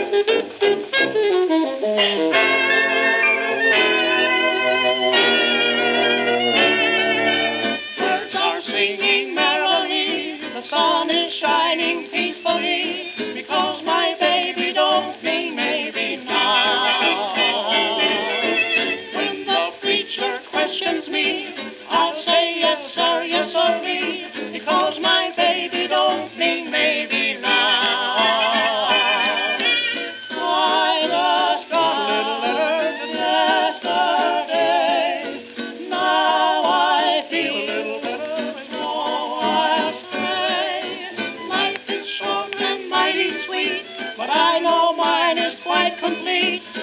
Birds are singing merrily, the sun is shining peacefully, because my baby don't mean maybe now. When the preacher questions me, I'll say yes sir, because my baby don't mean maybe now. I just got a little yesterday, now I feel a little better, so I'll stay. Life is short and mighty sweet, but I know mine is quite complete.